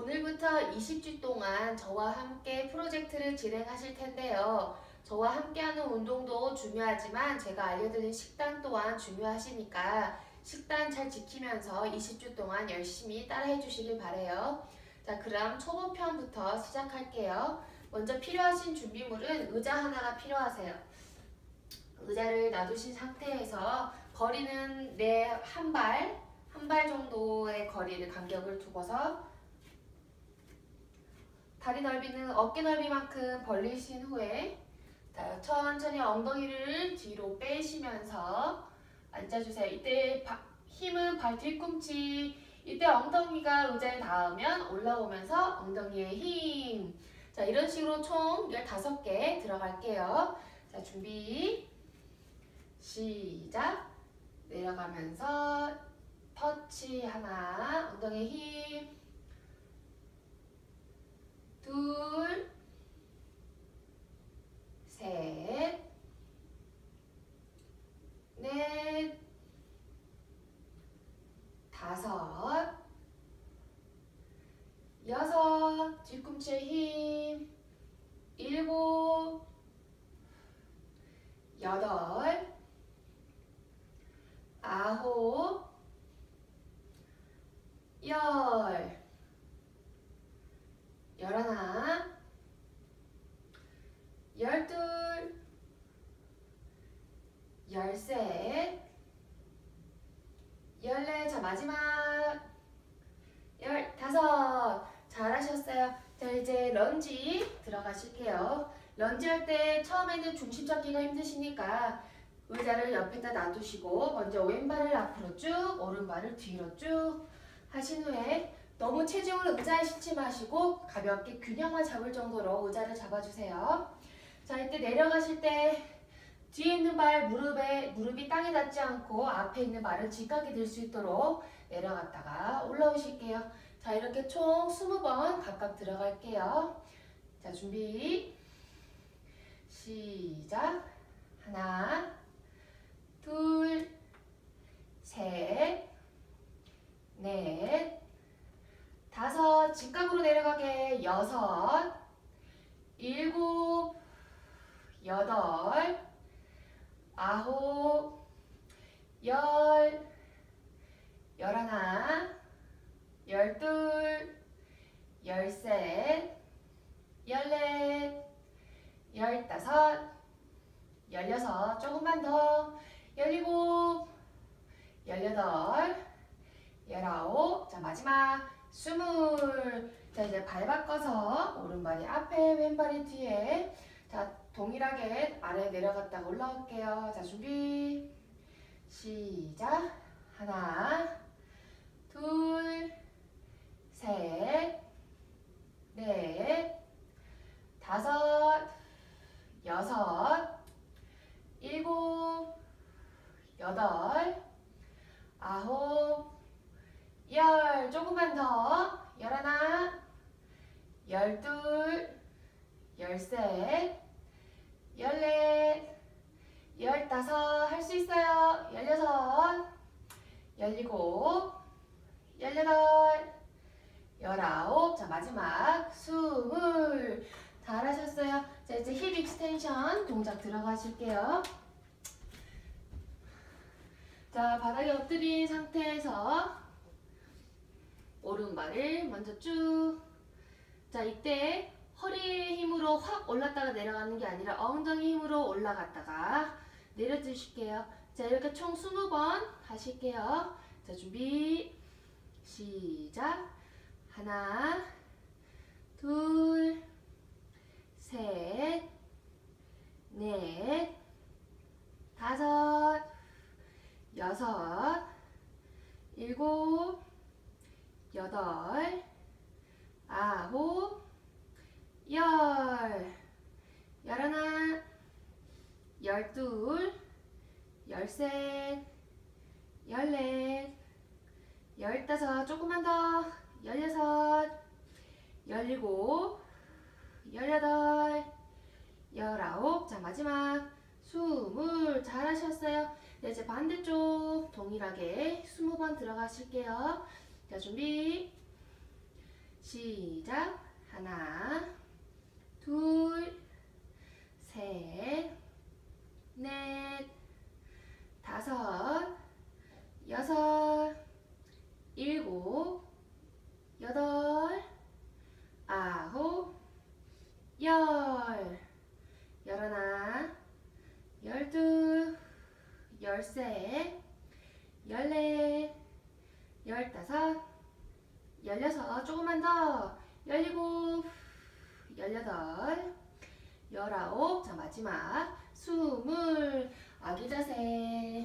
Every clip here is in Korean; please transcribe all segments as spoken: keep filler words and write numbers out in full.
오늘부터 이십 주 동안 저와 함께 프로젝트를 진행하실 텐데요. 저와 함께하는 운동도 중요하지만 제가 알려드린 식단 또한 중요하시니까 식단 잘 지키면서 이십 주 동안 열심히 따라해 주시길 바래요. 자, 그럼 초보편부터 시작할게요. 먼저 필요하신 준비물은 의자 하나가 필요하세요. 의자를 놔두신 상태에서 거리는 내 한 발, 한 발 정도의 거리를 간격을 두고서 다리 넓이는 어깨 넓이만큼 벌리신 후에 천천히 엉덩이를 뒤로 빼시면서 앉아주세요. 이때 바, 힘은 발 뒤꿈치, 이때 엉덩이가 의자에 닿으면 올라오면서 엉덩이에 힘. 자, 이런 식으로 총 열다섯 개 들어갈게요. 자, 준비 시작. 내려가면서 터치 하나, 엉덩이에 힘. 둘, 셋, 넷, 다섯, 여섯, 뒤꿈치에 힘, 일곱, 여덟, 아홉, 열, 열하나, 열둘, 열셋, 열넷, 자 마지막 열다섯. 잘하셨어요. 자, 이제 런지 들어가실게요. 런지 할 때 처음에는 중심 잡기가 힘드시니까 의자를 옆에다 놔두시고 먼저 왼발을 앞으로 쭉, 오른발을 뒤로 쭉 하신 후에 너무 체중을 의자에 싣지 마시고 가볍게 균형만 잡을 정도로 의자를 잡아주세요. 자, 이때 내려가실 때 뒤에 있는 발 무릎에 무릎이 땅에 닿지 않고 앞에 있는 발은 직각이 될 수 있도록 내려갔다가 올라오실게요. 자, 이렇게 총 이십 번 각각 들어갈게요. 자, 준비 시작. 하나, 둘, 셋, 넷, 다섯, 직각으로 내려가게 여섯, 일곱, 여덟, 아홉, 열, 열하나, 열둘, 열셋, 열넷, 열다섯, 열여섯, 조금만 더, 열일곱, 열여덟, 열아홉, 자 마지막 스물. 자, 이제 발 바꿔서 오른발이 앞에, 왼발이 뒤에. 자, 동일하게 아래 내려갔다가 올라올게요. 자, 준비 시작. 하나, 둘, 셋, 넷, 다섯, 여섯, 일곱, 여덟, 아홉, 열, 조금만 더, 열하나, 열둘, 열셋, 열넷, 열다섯, 할 수 있어요. 열여섯, 열일곱, 열여덟, 열아홉, 자 마지막 스물. 잘하셨어요. 자, 이제 힙 익스텐션 동작 들어가실게요. 자, 바닥에 엎드린 상태에서 오른발을 먼저 쭉. 자, 이때 허리의 힘으로 확 올랐다가 내려가는 게 아니라 엉덩이 힘으로 올라갔다가 내려주실게요. 자, 이렇게 총 이십 번 하실게요. 자, 준비 시작. 하나, 둘, 셋, 넷, 다섯, 여섯, 일곱, 여덟, 아홉, 열, 열하나, 열둘, 열셋, 열넷, 열다섯, 조금만 더, 열여섯, 열일곱, 열여덟, 열아홉, 자 마지막 스물. 잘하셨어요. 네, 이제 반대쪽 동일하게 이십 번 들어가실게요. 자, 준비 시작. 하나, 둘, 셋, 넷, 다섯, 여섯, 일곱, 여덟, 아홉, 열, 열하나, 열둘, 열셋, 열넷, 열다섯, 열여섯, 조금만 더, 열일곱, 열여덟, 열아홉, 자 마지막 스물, 아기 자세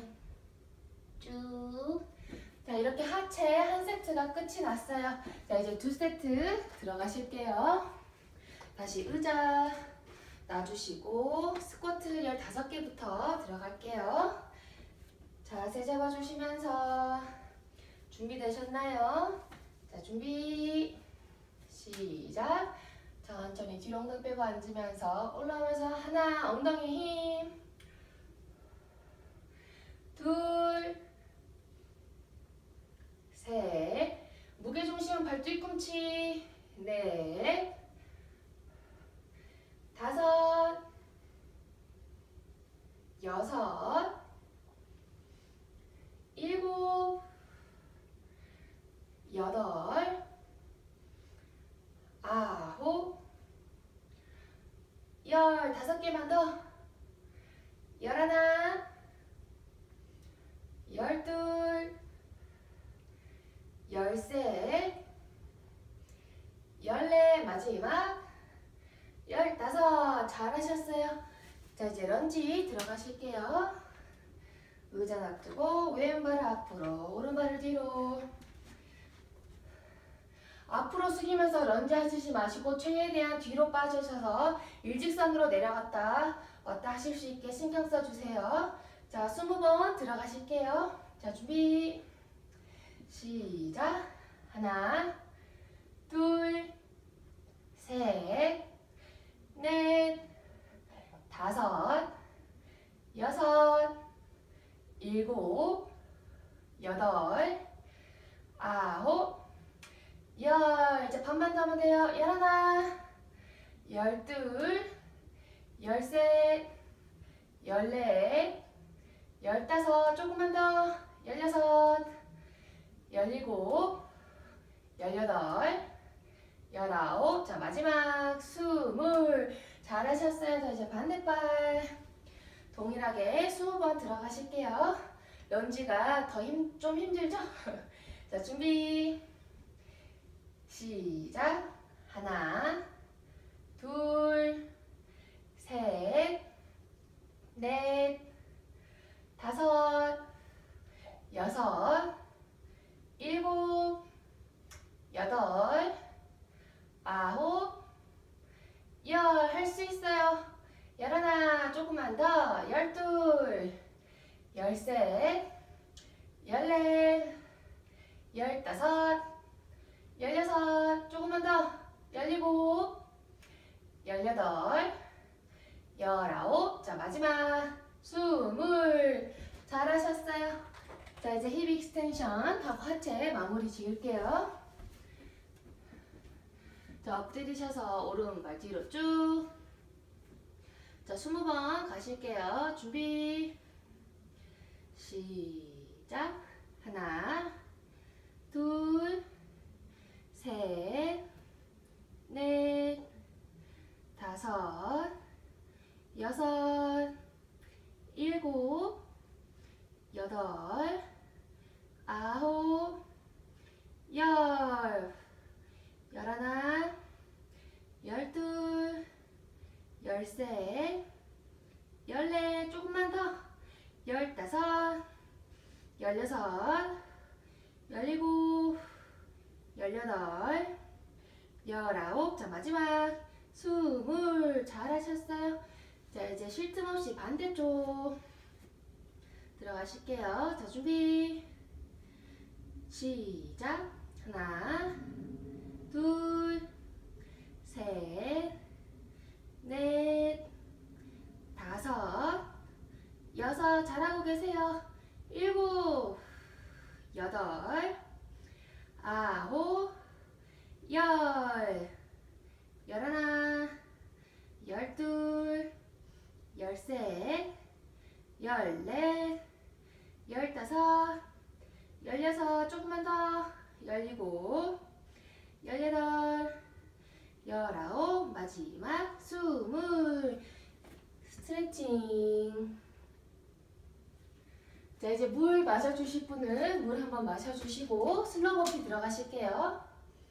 쭉. 자 이렇게 하체 한 세트가 끝이 났어요. 자 이제 두 세트 들어가실게요. 다시 의자 놔주시고 스쿼트 열다섯 개부터 들어갈게요. 자세 잡아주시면서 준비되셨나요? 자 준비 시작. 천천히 뒤로 엉덩이 빼고 앉으면서 올라오면서 하나, 엉덩이 힘, 둘, 셋, 무게중심은 발 뒤꿈치, 넷, 다섯, 여섯, 일곱, 여덟, 아홉, 열, 다섯 개만 더, 열하나, 열둘, 열셋, 열넷, 마지막, 열다섯. 잘하셨어요. 자 이제 런지 들어가실게요. 의자 놔두고 왼발 앞으로, 오른발을 뒤로. 앞으로 숙이면서 런지 하시지 마시고 최대한 뒤로 빠지셔서 일직선으로 내려갔다 왔다 하실 수 있게 신경 써주세요. 자, 스무 번 들어가실게요. 자, 준비. 시작. 하나, 둘, 셋, 넷, 다섯, 여섯, 일곱, 여덟, 아홉, 열. 이제 반만 더 하면 돼요. 열하나, 열둘, 열셋, 열넷, 열다섯, 조금만 더, 열여섯, 열일곱, 열여덟, 열아홉, 자 마지막 스물. 잘하셨어요. 자 이제 반대발 동일하게 스무 번 들어가실게요. 런지가 더 힘, 좀 힘들죠? 자 준비 시작. 하나, 둘, 셋, 넷, 다섯, 여섯, 일곱, 여덟, 아홉, 열. 할 수 있어요. 열하나, 조금만 더, 열둘, 열셋, 열넷, 열다섯, 열여섯, 조금만 더, 열일곱, 열여덟, 열아홉, 자 마지막 스물. 잘하셨어요. 자 이제 힙 익스텐션 하고 하체 마무리 지을게요. 자 엎드리셔서 오른발 뒤로 쭉. 자 스무 번 가실게요. 준비 시작. 하나, 둘, 셋, 넷, 다섯, 여섯, 일곱, 여덟, 아홉, 열. 열하나, 열둘, 열셋, 열넷, 조금만 더, 열다섯, 열여섯, 열일곱, 열여덟, 열아홉, 자 마지막 스물. 잘하셨어요. 자 이제 쉴 틈 없이 반대쪽 들어가실게요. 자 준비 시작. 하나, 둘, 셋, 넷, 다섯, 여섯, 잘하고 계세요. 일곱, 여덟, 아홉, 열, 열하나, 열둘, 열셋, 열넷, 열다섯, 열여섯, 조금만 더, 열일곱, 열여덟, 열아홉, 마지막 스물. 스트레칭. 자, 이제 물 마셔주실 분은 물 한번 마셔주시고 슬로우 버피 들어가실게요.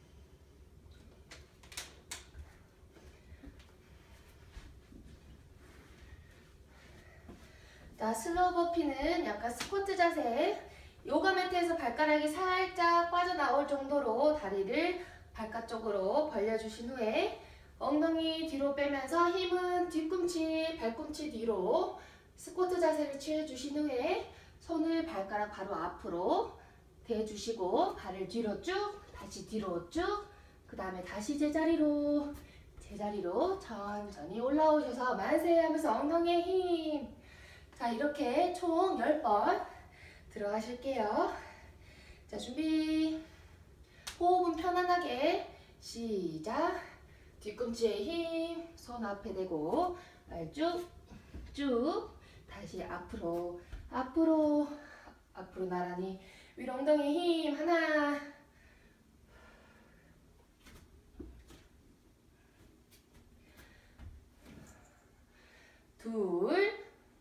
자, 슬로우 버피는 약간 스쿼트 자세. 요가 매트에서 발가락이 살짝 빠져나올 정도로 다리를 바깥쪽으로 벌려주신 후에 엉덩이 뒤로 빼면서 힘은 뒤꿈치, 발꿈치 뒤로 스쿼트 자세를 취해주신 후에 손을 발가락 바로 앞으로 대주시고 발을 뒤로 쭉, 다시 뒤로 쭉, 그 다음에 다시 제자리로 제자리로 천천히 올라오셔서 만세 하면서 엉덩이에 힘. 자, 이렇게 총 열 번 들어가실게요. 자, 준비. 호흡은 편안하게. 시작. 뒤꿈치에 힘, 손 앞에 대고 발 쭉, 쭉. 다시 앞으로, 앞으로, 앞으로 나란히. 위로 엉덩이에 힘. 하나, 둘,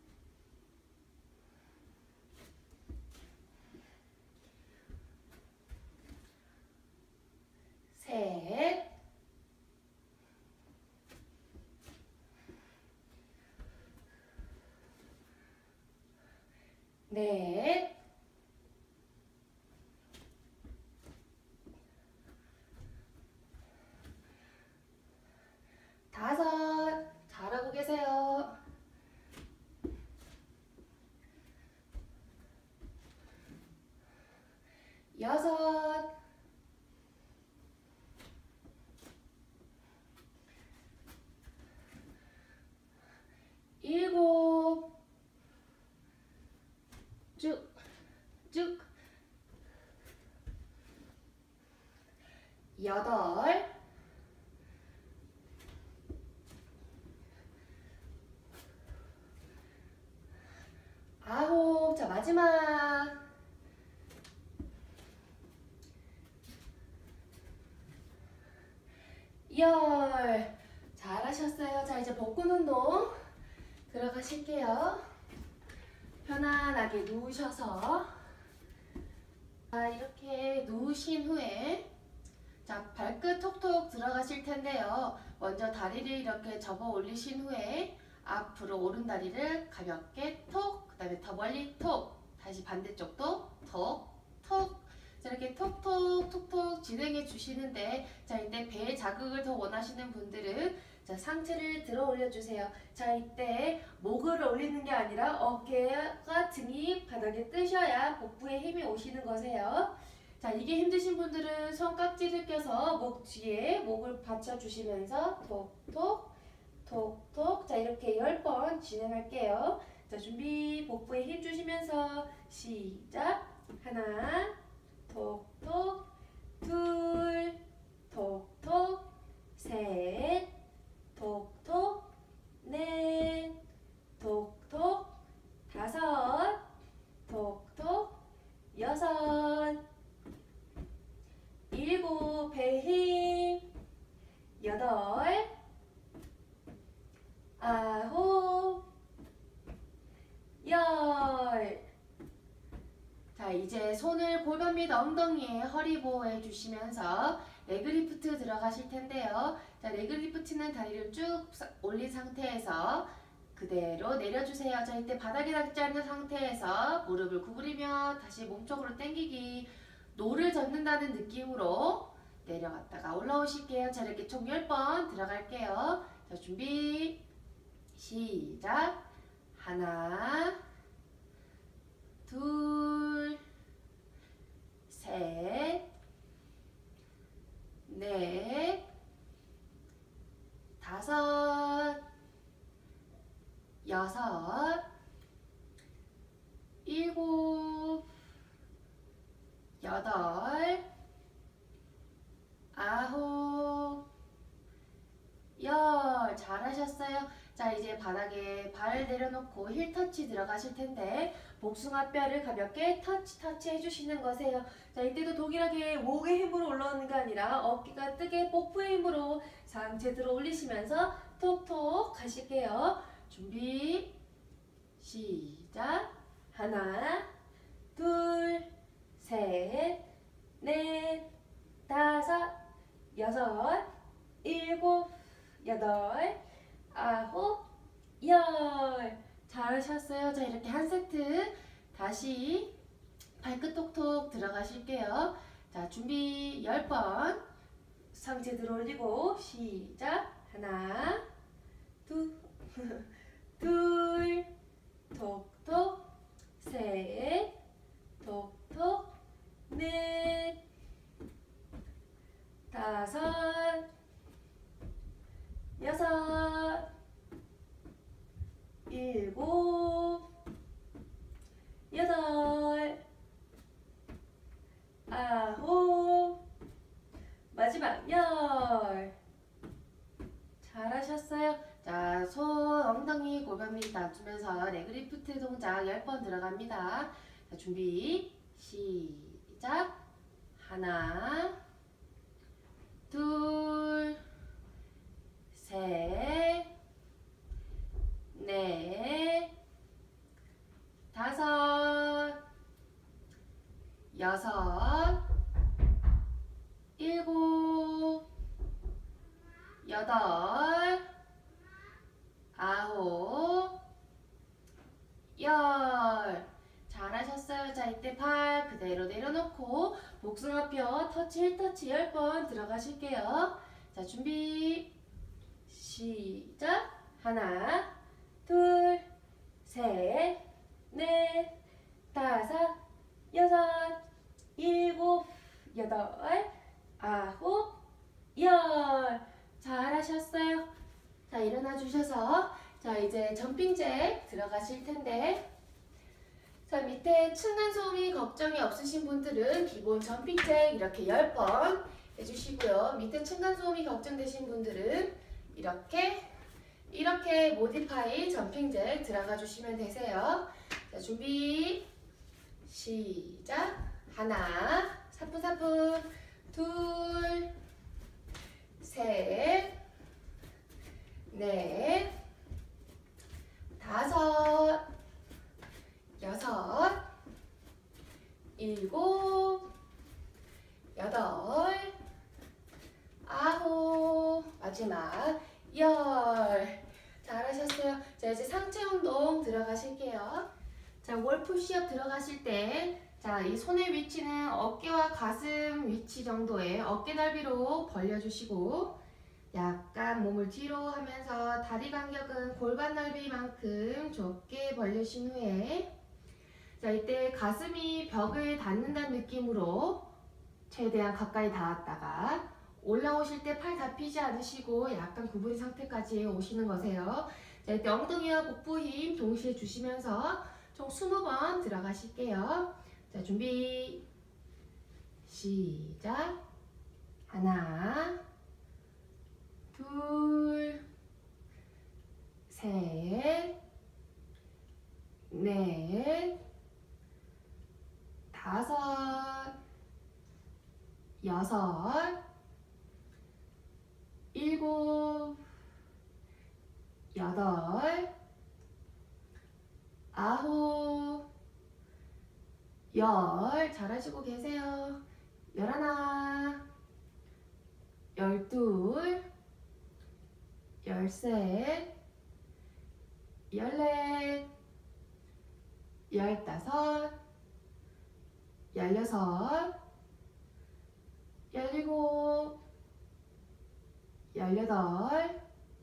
셋, 넷, 다섯. 잘하고 계세요. 여섯, 일곱, 쭉, 쭉, 여덟, 아홉. 자, 마지막. 열. 잘하셨어요. 자, 이제 복근 운동 들어가실게요. 편안하게 누우셔서 자, 이렇게 누우신 후에 자, 발끝 톡톡 들어가실 텐데요. 먼저 다리를 이렇게 접어 올리신 후에 앞으로 오른 다리를 가볍게 톡, 그 다음에 더 멀리 톡, 다시 반대쪽도 톡, 톡. 자, 이렇게 톡톡 톡톡 진행해 주시는데 자, 이때 배에 자극을 더 원하시는 분들은 자, 상체를 들어 올려주세요. 자, 이때 목을 올리는 게 아니라 어깨가 등이 바닥에 뜨셔야 복부에 힘이 오시는 거세요. 자, 이게 힘드신 분들은 손깍지를 껴서 목 뒤에 목을 받쳐주시면서 톡톡 톡톡. 자, 이렇게 열 번 진행할게요. 자, 준비. 복부에 힘 주시면서 시작. 하나, 톡톡, 둘, 톡톡, 셋, 톡톡, 넷, 톡톡, 다섯, 톡톡, 여섯, 일곱. 배에 힘. 여덟, 아홉, 열. 자, 이제 손을 골반 및 엉덩이에 허리 보호해 주시면서 레그리프트 들어가실 텐데요. 자, 레그리프트는 다리를 쭉 올린 상태에서 그대로 내려주세요. 자, 이때 바닥에 닿지 않는 상태에서 무릎을 구부리며 다시 몸쪽으로 당기기. 노를 젓는다는 느낌으로 내려갔다가 올라오실게요. 자, 이렇게 총 열 번 들어갈게요. 자, 준비. 시작. 하나, 둘, 셋, 넷, 다섯, 여섯, 일곱, 여덟, 아홉, 열. 잘하셨어요. 자, 이제 바닥에 발 내려놓고 힐 터치 들어가실 텐데 복숭아뼈를 가볍게 터치 터치 해주시는 거세요. 자, 이때도 동일하게 목의 힘으로 올라오는 게 아니라 어깨가 뜨게 복부의 힘으로 상체 들어 올리시면서 톡톡 가실게요. 준비 시작. 하나 둘 셋 넷 다섯 여섯 일곱 여덟 아홉 열. 잘하셨어요. 자, 이렇게 한 세트 다시 발끝 톡톡 들어가실게요. 자, 준비 열 번. 상체 들어 올리고 시작. 하나 둘 둘 톡톡 셋 톡톡 넷 다섯 여섯 일곱 여덟 아홉 마지막 열. 잘하셨어요. 자, 손 엉덩이 골반 밑 낮추면서 레그리프트 동작 열 번 들어갑니다. 자, 준비 시작. 하나 둘 셋 넷 다섯 여섯 일곱 여덟 아홉 열. 잘하셨어요. 자, 이때 팔 그대로 내려놓고 복숭아뼈 터치 일 터치 열 번 들어가실게요. 자, 준비 시작. 하나 둘 셋 넷 다섯 여섯 일곱 여덟 아홉 열. 잘하셨어요. 자, 일어나 주셔서 자, 이제 점핑잭 들어가실 텐데 자, 밑에 층간소음이 걱정이 없으신 분들은 기본 점핑잭 이렇게 열 번 해주시고요. 밑에 층간소음이 걱정되신 분들은 이렇게 이렇게 모디파이 점핑잭 들어가 주시면 되세요. 자, 준비 시작. 하나 사뿐사뿐 둘 셋 넷 다섯 여섯 일곱 여덟 아홉 마지막 열. 잘하셨어요. 자, 이제 상체 운동 들어가실게요. 자, 월 푸시업 들어가실 때 자, 이 손의 위치는 어깨와 가슴 위치 정도의 어깨 넓이로 벌려주시고 약간 몸을 뒤로 하면서 다리 간격은 골반 넓이만큼 좁게 벌리신 후에 자, 이때 가슴이 벽을 닿는다는 느낌으로 최대한 가까이 닿았다가 올라오실 때 팔 다 피지 않으시고 약간 구부린 상태까지 오시는 거세요. 자, 이때 엉덩이와 복부 힘 동시에 주시면서 총 이십 번 들어가실게요. 자, 준비 시작. 하나 둘 셋 넷 다섯 여섯 일곱 여덟 아홉 열. 잘하시고 계세요. 열하나 열둘 열셋 열넷 열다섯 열여섯 열일곱 열여덟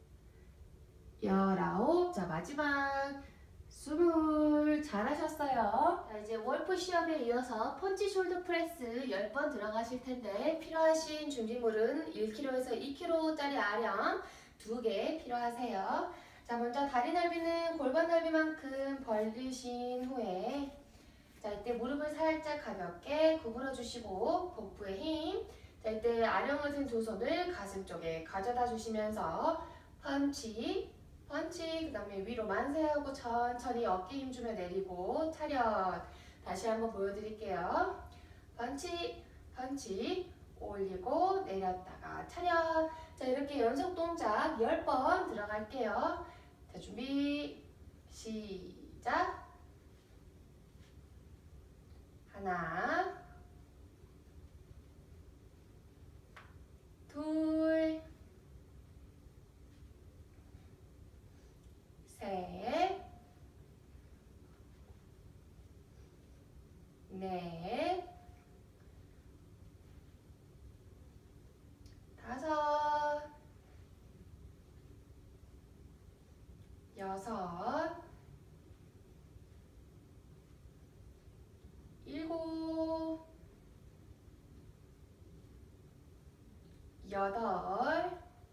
열아홉. 자, 마지막 스물. 잘하셨어요. 자, 이제 월푸시업에 이어서 펀치 숄더 프레스 열 번 들어가실 텐데 필요하신 준비물은 일 킬로그램에서 이 킬로그램짜리 아령 두 개 필요하세요. 자, 먼저 다리 넓이는 골반 넓이만큼 벌리신 후에 자, 이때 무릎을 살짝 가볍게 구부려 주시고 복부에 힘. 자, 이때 아령을 든 두 손을 가슴 쪽에 가져다 주시면서 펀치, 펀치. 그 다음에 위로 만세하고 천천히 어깨 힘주며 내리고 차렷. 다시 한번 보여드릴게요. 펀치, 펀치. 올리고 내렸다가 차렷. 자, 이렇게 연속 동작 열 번 들어갈게요. 자, 준비, 시작. 하나, 둘, 셋, 넷, 다섯, 여섯, 일곱, 여덟,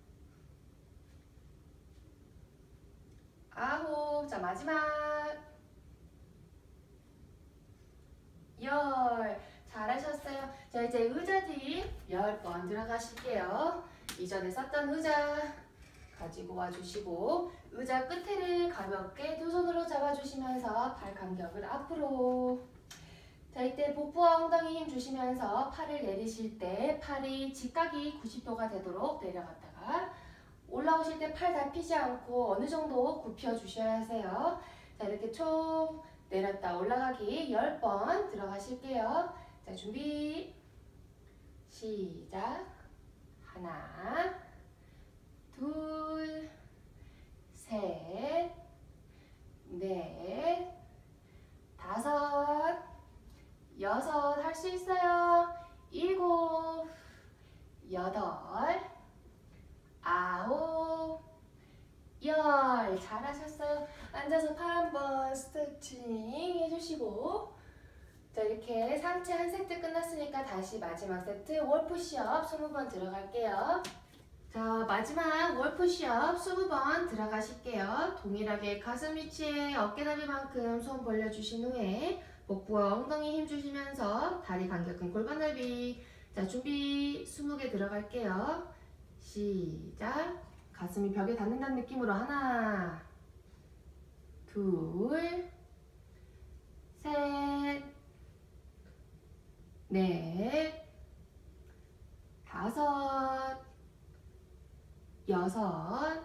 아홉. 자, 마지막 열. 잘하셨어요. 자, 이제 의자 뒤 열 번 들어가실게요. 이전에 썼던 의자 가지고 와주시고 의자 끝에를 가볍게 두 손으로 잡아주시면서 발 간격을 앞으로. 자, 이때 복부와 엉덩이 힘 주시면서 팔을 내리실 때 팔이 직각이 구십 도가 되도록 내려갔다가 올라오실 때 팔 다 피지 않고 어느 정도 굽혀 주셔야 하세요. 자, 이렇게 총 내렸다 올라가기 열 번 들어가실게요. 자, 준비, 시작. 하나, 둘, 셋, 넷, 다섯, 여섯. 할 수 있어요. 일곱, 여덟, 아홉, 열. 잘하셨어요. 앉아서 팔 한번 스트레칭 해주시고, 자, 이렇게 상체 한 세트 끝났으니까 다시 마지막 세트 월푸시업 이십 번 들어갈게요. 자, 마지막 월푸시업 이십 번 들어가실게요. 동일하게 가슴 위치에 어깨너비만큼 손 벌려주신 후에 복부와 엉덩이 힘 주시면서 다리 간격은 골반 넓이. 자, 준비 이십 개 들어갈게요. 시작. 가슴이 벽에 닿는다는 느낌으로 하나, 둘, 셋, 넷, 다섯, 여섯,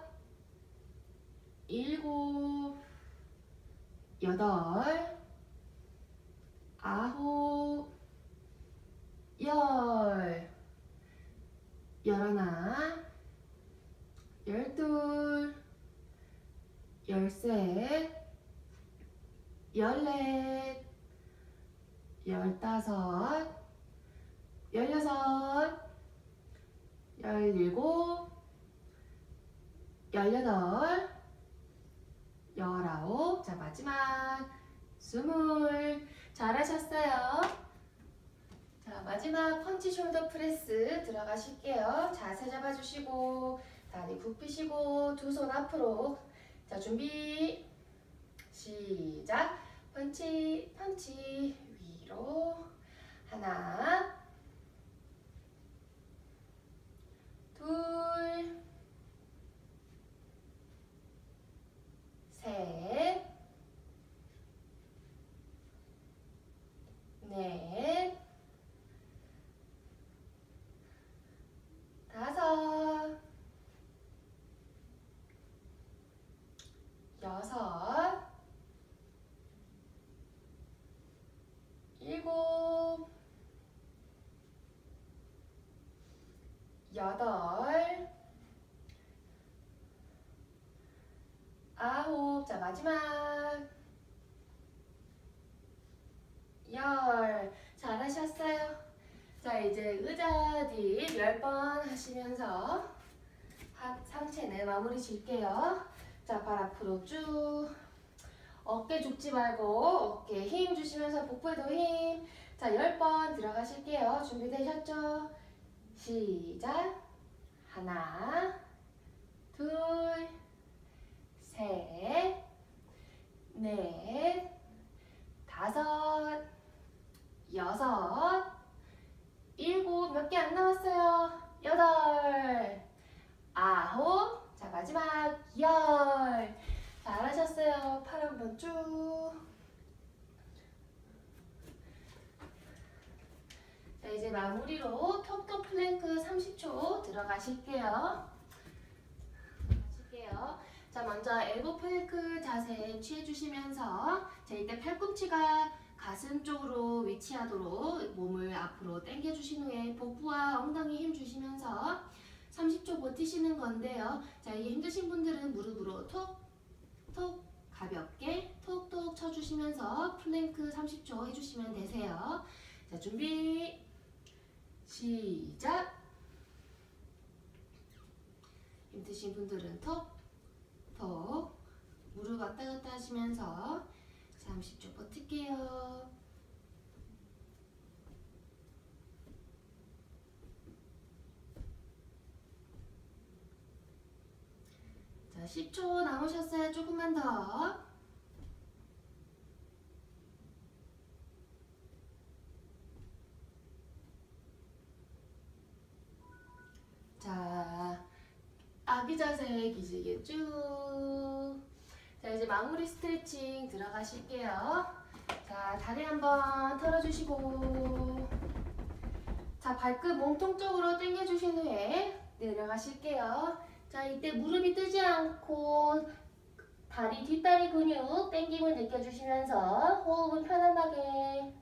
일곱, 여덟, 아홉, 열, 열하나, 열둘, 열셋, 열넷, 열다섯, 열여섯, 열일곱, 열여덟, 열아홉. 자, 마지막 스물. 잘하셨어요. 자, 마지막 펀치 숄더 프레스 들어가실게요. 자세 잡아주시고 다리 굽히시고 두 손 앞으로. 자, 준비, 시작. 펀치, 펀치. 위로. 하나, 둘, 셋, 넷, 다섯, 여섯, 일곱, 여덟, 아홉. 자, 마지막 열. 잘하셨어요. 자, 이제 의자 뒤 열 번 하시면서 상체는 마무리 질게요. 자, 발 앞으로 쭉. 어깨 죽지 말고 어깨에 힘 주시면서 복부에도 힘. 자, 열 번 들어가실게요. 준비되셨죠? 시작. 하나, 둘, 셋, 넷, 다섯, 여섯, 일곱. 몇 개 안 남았어요. 여덟, 아홉. 자, 마지막 시작. 열. 잘하셨어요. 팔 한번 쭉. 자, 이제 마무리로 톡톡 플랭크 삼십 초 들어가실게요. 하실게요. 자, 먼저 엘보 플랭크 자세 취해주시면서 자, 이때 팔꿈치가 가슴 쪽으로 위치하도록 몸을 앞으로 당겨주신 후에 복부와 엉덩이 힘 주시면서 삼십 초 버티시는 건데요. 자, 이게 힘드신 분들은 무릎으로 톡톡 가볍게 톡톡 쳐주시면서 플랭크 삼십 초 해주시면 되세요. 자, 준비 시작. 힘드신 분들은 톡톡 무릎 왔다 갔다 하시면서 삼십 초 버틸게요. 자, 십 초 남으셨어요. 조금만 더. 자, 아기 자세 기지개 쭉. 자, 이제 마무리 스트레칭 들어가실게요. 자, 다리 한번 털어주시고 자, 발끝 몸통 쪽으로 당겨주신 후에 내려가실게요. 자, 이때 무릎이 뜨지 않고 다리 뒷다리 근육 당김을 느껴주시면서 호흡은 편안하게.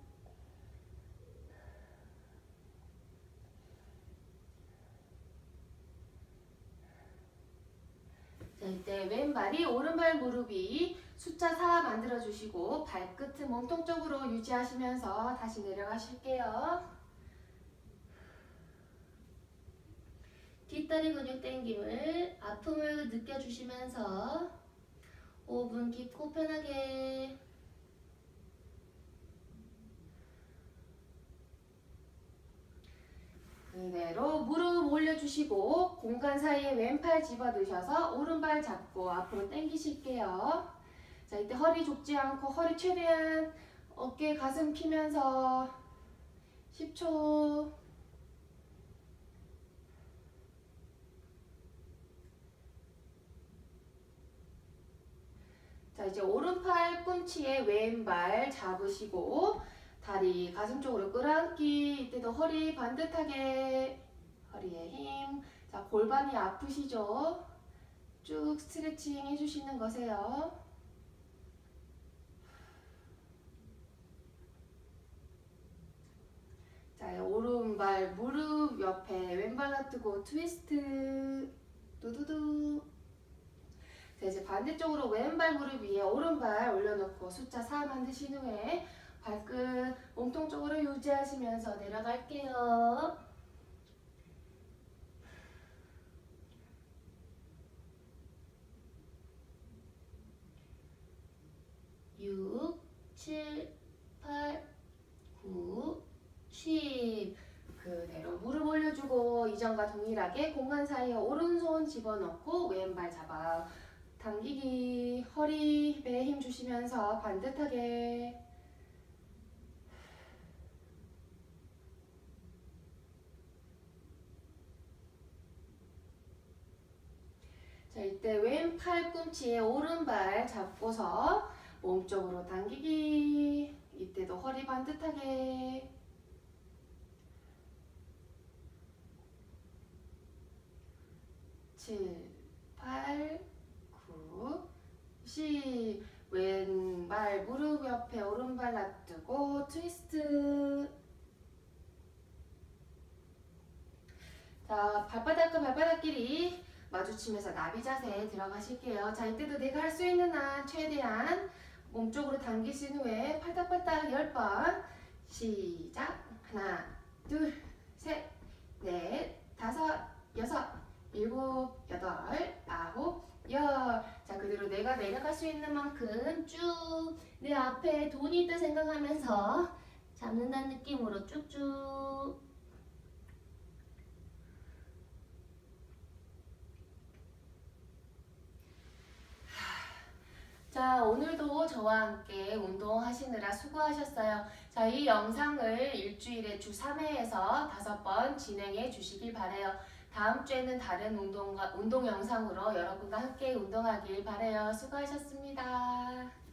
자, 이때 왼발이 오른발 무릎이 숫자 사 만들어주시고 발끝은 몸통 쪽으로 유지하시면서 다시 내려가실게요. 뒷다리 근육 당김을, 아픔을 느껴주시면서 오 분 깊고 편하게. 그대로 무릎 올려주시고 공간 사이에 왼팔 집어넣으셔서 오른발 잡고 앞으로 당기실게요. 자, 이때 허리 좁지 않고 허리 최대한 어깨 가슴 피면서 십 초. 자, 이제 오른팔 꿈치에 왼발 잡으시고 다리 가슴 쪽으로 끌어안기. 이때도 허리 반듯하게. 허리에 힘. 자, 골반이 아프시죠? 쭉 스트레칭 해주시는 거세요. 자, 오른발 무릎 옆에 왼발 놔두고 트위스트. 두두두. 자, 이제 반대쪽으로 왼발 무릎 위에 오른발 올려놓고 숫자 사 만드신 후에 발끝 몸통 쪽으로 유지하시면서 내려갈게요. 육, 칠, 팔, 구, 십. 그대로 무릎 올려주고 이전과 동일하게 공간 사이에 오른손 집어넣고 왼발 잡아 당기기. 허리 배에 힘 주시면서 반듯하게. 자, 이때 왼팔 꿈치에 오른발 잡고서 몸쪽으로 당기기. 이때도 허리 반듯하게. 칠, 팔, 구, 십. 왼발 무릎 옆에 오른발 놔두고 트위스트. 자, 발바닥과 발바닥끼리 마주치면서 나비 자세에 들어가실게요. 자, 이때도 내가 할 수 있는 한 최대한 몸쪽으로 당기신 후에 팔딱팔딱 열 번. 시작. 하나, 둘, 셋, 넷, 다섯, 여섯, 일곱, 여덟, 아홉, 열. 자, 그대로 내가 내려갈 수 있는 만큼 쭉 내 앞에 돈이 있다 생각하면서 잡는다는 느낌으로 쭉쭉. 자, 오늘도 저와 함께 운동하시느라 수고하셨어요. 자, 이 영상을 일주일에 주 삼 회에서 다섯 번 진행해 주시길 바라요. 다음 주에는 다른 운동, 운동 영상으로 여러분과 함께 운동하길 바라요. 수고하셨습니다.